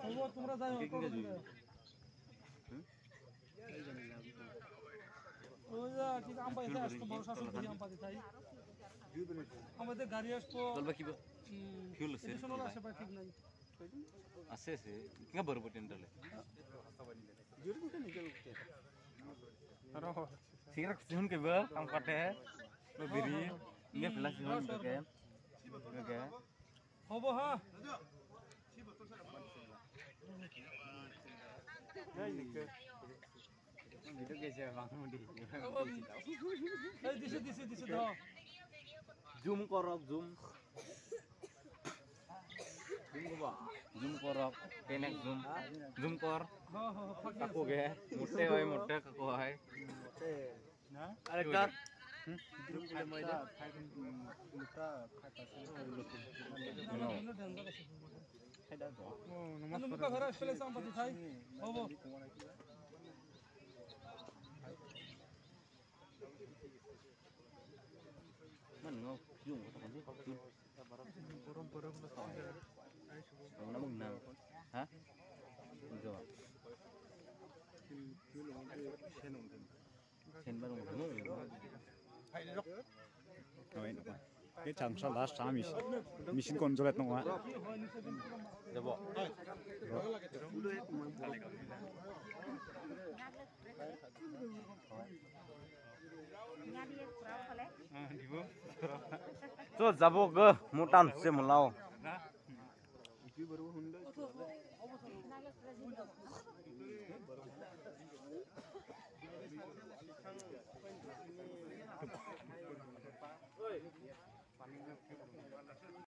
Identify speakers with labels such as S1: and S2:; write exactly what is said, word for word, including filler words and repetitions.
S1: হ'ব তোমরা যাই ওই যা কি আম পাইছে আসতো বড় শাসন করি আম পাইছে তাই আমাদের গাড়ি আসতো
S2: চলবা কি ফিউল
S1: স্টেশনের আশেপাশে ঠিক নাই
S2: আছে আছে কিংবা বরবো টেন্ডালে সিরা সিহুন ke ba kam kate lo biri nge flash sihun ke ke
S1: হ'ব হা
S2: video kaise bang mudi
S1: এই দিছে দিছে দিছে দাও
S2: zoom korok zoom zoom ko ba zoom korok tenek zoom zoom kor
S1: হ্যাঁ হ্যাঁ ফাঁকি
S2: kaku ge mote hoy mote kaku hoy
S1: না
S2: arekta
S1: নমস্কার ঘরে আসলে আম পাইছে তাই হ'ব
S2: mana ngau zoom ko tadi
S1: গরম গরম
S2: na menang ha jo sen barong no
S3: Rồi, cái chẳng sao last time mình mình xin còn cho lại nó ạ.
S2: jabo তো যাব গ মোটান সে মোলাও